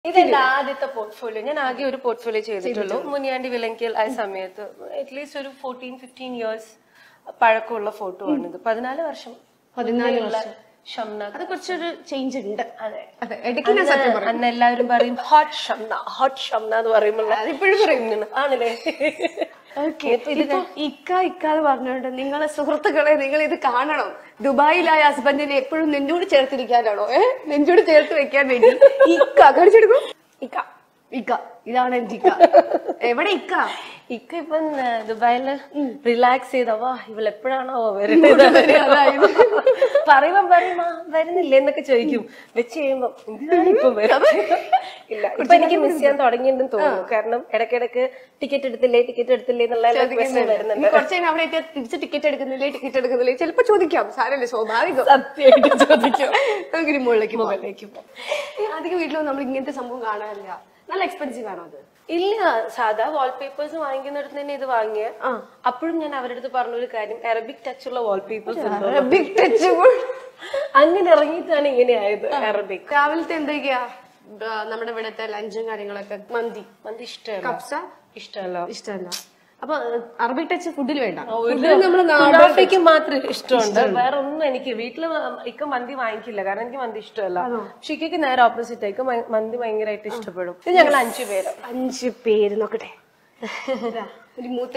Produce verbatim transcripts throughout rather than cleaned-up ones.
ഇതെന്റെ ആദ്യത്തെ പോർട്ട്ഫോളിയോ. ഞാൻ ആകെ ഒരു പോർട്ട്ഫോളിയോ ചെയ്തിട്ടുള്ളൂ. മുനിയാണ്ടി വിലങ്കിൽ ആ സമയത്ത് അറ്റ്ലീസ്റ്റ് ഒരു ഫോർട്ടീൻ ഫിഫ്റ്റീൻ ഇയേഴ്സ് പഴക്കമുള്ള ഫോട്ടോ ആണ് ഇത്. പതിനാല് വർഷം പതിനാല് വർഷം ഷംന. അത് കുറച്ചൊരു ചേഞ്ച് ഉണ്ട്. അതെ അതെ, ഇടയ്ക്ക് ഞാൻ സത്യം പറയും. അന്ന് എല്ലാവരും പറയും ഹോട്ട് ഷംന, ഹോട്ട് ഷംന എന്ന് പറയുമ്പോൾ അതിപ്പോഴും പറയും. ആണല്ലേ? ഓക്കെ, ഇപ്പൊ ഇക്ക ഇക്ക എന്ന് പറഞ്ഞുകൊണ്ട് നിങ്ങളെ സുഹൃത്തുക്കളെ നിങ്ങൾ ഇത് കാണണം. ദുബായിലായ ഹസ്ബൻഡിനെ എപ്പോഴും നെഞ്ചോട് ചേർത്തിരിക്കാനാണോ ഏഹ് നെഞ്ചോട് ചേർത്ത് വെക്കാൻ വേണ്ടി ഇക്ക കഴിച്ചെടുക്കും. ഇക്ക ഇക്ക ഇതാണ് എന്റെ ഇക്ക. എവിടെ ഇക്ക? ഇക്ക ഇപ്പം ദുബായില് റിലാക്സ് ചെയ്തവാ ഇവളെപ്പോഴാണോ വരുന്നത് പറയുമ്പോ പറയുമ്പോ വരുന്നില്ല എന്നൊക്കെ ചോദിക്കും. വെച്ച് കഴിയുമ്പോ എന്തിനാണ് ഇപ്പൊ വരുന്നത്? ഇല്ല, ഇപ്പൊ എനിക്ക് മിസ് ചെയ്യാൻ തുടങ്ങിയിട്ടുണ്ടെന്ന് തോന്നുന്നു. കാരണം ഇടയ്ക്കിടയ്ക്ക് ടിക്കറ്റ് എടുത്തില്ലേ ടിക്കറ്റ് എടുത്തില്ലേ എന്നുള്ള വരുന്നുണ്ട്. കുറച്ച് കഴിഞ്ഞാൽ അവിടെ എത്തിയാൽ തിരിച്ച് ടിക്കറ്റ് എടുക്കുന്നില്ലേ ടിക്കറ്റ് എടുക്കുന്നില്ലേ ചിലപ്പോ ചോദിക്കാം. സാരല്ലേ, സ്വാഭാവികം. സത്യമായിട്ട് ചോദിക്കും. നമുക്ക് മുകളിലേക്ക് മുകളിലേക്ക് അധികം വീട്ടിലൊന്നും നമ്മൾ ഇങ്ങനത്തെ സംഭവം കാണാനില്ല. നല്ല എക്സ്പെൻസീവ് ആണോ അത്? ഇല്ല, സാധാ വാൾപേപ്പേഴ്സ് വാങ്ങിക്കുന്നിടത്ത് തന്നെ ഇത് വാങ്ങിയ. അപ്പോഴും ഞാൻ അവരുടെ അടുത്ത് പറഞ്ഞൊരു കാര്യം, അറബിക് ടച്ച് ഉള്ള വാൾപേപ്പേഴ്സ് അറബിക് ടച്ച് അങ്ങനെ ഇറങ്ങിയിട്ടാണ് ഇങ്ങനെ ആയത്. അറബിക് രാവിലത്തെ എന്തൊക്കെയാ നമ്മുടെ ഇവിടുത്തെ ലഞ്ചും കാര്യങ്ങളൊക്കെ? മന്തി മന്തി ഇഷ്ടമല്ല. കപ്സ ഇഷ്ടമല്ല. ഇഷ്ടമല്ല. അപ്പൊ അറബിക് ടച്ച് ഫുഡിൽ വേണ്ട. കുനാഫയ്ക്ക് മാത്രം ഇഷ്ടമുണ്ട്. വേറെ ഒന്നും എനിക്ക് വീട്ടില് ഇക്ക മന്തി വാങ്ങിക്കില്ല, കാരണം എനിക്ക് മന്തി ഇഷ്ടമല്ല. പക്ഷെ ഇക്കയ്ക്ക് നേരെ ഓപ്പോസിറ്റ് ആയിക്കും മന്തി ഭയങ്കരമായിട്ട് ഇഷ്ടപ്പെടും. ഇത് ഞങ്ങൾ അഞ്ചു പേര് അഞ്ചു പേര് നോക്കട്ടെ. ഒരു മൂത്ത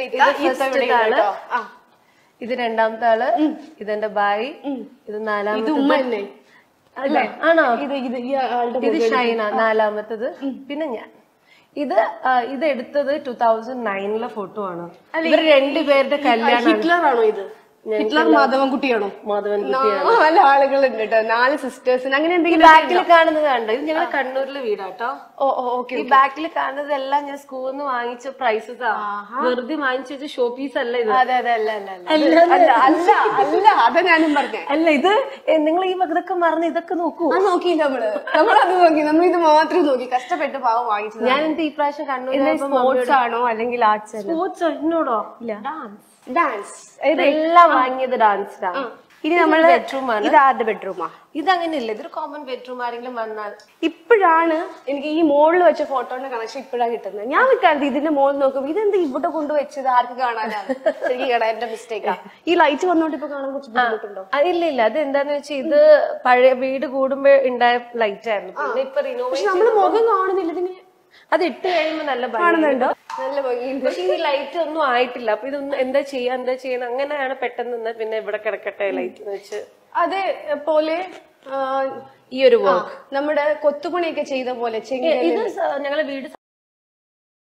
ഇത് രണ്ടാമത്തെ ആള്, ഇതെന്റെ ബായി, ഇത് നാലാമത്തെ ഉമ്മ തന്നെ അല്ലേ? ആണോ? ഇത് ഇത് ഇത് ഷൈന നാലാമത്തത്, പിന്നെ ഞാൻ. ഇത് ഇത് എടുത്തത് ടൂ തൗസൻഡ് നയനിലെ ഫോട്ടോ ആണ്. ഇവർ രണ്ടുപേരുടെ കല്യാണം. ഹിറ്റ്ലർ ആണോ ഇത്? ഹിറ്റ്ലർ മാധവൻകുട്ടിയാണോ? മാധവൻകുട്ടിയാണ്. നാല് ആളുകളുണ്ട് കേട്ടോ, നാല് സിസ്റ്റേഴ്സിന്. അങ്ങനെ എന്തെങ്കിലും ബാക്കിൽ കാണുന്നത് കണ്ടോ? ഇത് ഞങ്ങൾ കണ്ണൂരിലെ വീടാട്ടോ. ഓ ഓക്കെ. ഈ ബാക്കിൽ കാണുന്നതെല്ലാം ഞാൻ സ്കൂളിൽ നിന്ന് വാങ്ങിച്ച പ്രൈസസ് ആണ്. വെറുതെ വാങ്ങിച്ചു വെച്ച ഷോ പീസ് അല്ല ഇത്. അതെ അതെ അല്ല അല്ല അല്ല അല്ല അല്ല അതാ ഞാനും പറഞ്ഞേ. അല്ല, ഇത് നിങ്ങൾ ഈ ഇതൊക്കെ മറന്ന് ഇതൊക്കെ നോക്കൂ. അത് നോക്കി നമ്മള് നമ്മളത് നോക്കി നമ്മൾ ഇത് മാത്രം നോക്കി കഷ്ടപ്പെട്ട് പാവം വാങ്ങിച്ചത്. ഞാൻ എന്ത് ഈ പ്രാവശ്യം കണ്ണൂർ സ്പോർട്സ് ആണോ അല്ലെങ്കിൽ ആർട്സ്? സ്പോർട്സ് എന്നോടോ? ഡാൻസ് ഡാൻസ് ഇതെല്ലാം വാങ്ങിയത് ഡാൻസിലാണ്. ഇനി നമ്മള് ബെഡ്റൂം ആണ്. ഇത് ആരുടെ ബെഡ്റൂമാ? ഇതങ്ങനെയല്ല, ഇതൊരു കോമൺ ബെഡ്റൂം. ആരെങ്കിലും വന്നാൽ ഇപ്പോഴാണ് എനിക്ക് ഈ മോളിൽ വെച്ച ഫോട്ടോന്റെ കണക്ഷൻ ഇപ്പോഴാണ് കിട്ടുന്നത്. ഞാൻ വിൽക്കാറുണ്ട് ഇതിന്റെ മോളിൽ നോക്കും, ഇതെന്ത് ഇവിടെ കൊണ്ടുവച്ചത് ആർക്ക് കാണാനാണ്? ശരിക്കും കാണാൻ എന്റെ മിസ്റ്റേക്കാ. ഈ ലൈറ്റ് വന്നോണ്ട് ഇപ്പൊ കാണാൻ കുറച്ച് ബുദ്ധിമുട്ടുണ്ടോ? ഇല്ല ഇല്ല, അത് എന്താന്ന് വെച്ചാൽ ഇത് പഴയ വീട് കൂടുമ്പോ ഉണ്ടായ ലൈറ്റ് ആയിരുന്നു. പിന്നെ ഇപ്പൊ റിനോവേഷൻ നമ്മള് മുഖം കാണുന്നില്ല ഇതിന്. അത് ഇട്ട് കഴിയുമ്പോ നല്ല കാണുന്നുണ്ടോ? നല്ല ഭംഗിയുണ്ട്. പക്ഷെ ഈ ലൈറ്റ് ഒന്നും ആയിട്ടില്ല. അപ്പൊ ഇതൊന്നും എന്താ ചെയ്യാ എന്താ ചെയ്യണം അങ്ങനെയാണ് പെട്ടെന്ന്. പിന്നെ ഇവിടെ കിടക്കട്ടെ ലൈറ്റ് എന്ന് വെച്ച് അതേപോലെ ഈ ഒരു വർക്ക് നമ്മുടെ കൊത്തുപണിയൊക്കെ ചെയ്ത പോലെ ഇത് ഞങ്ങളെ വീട്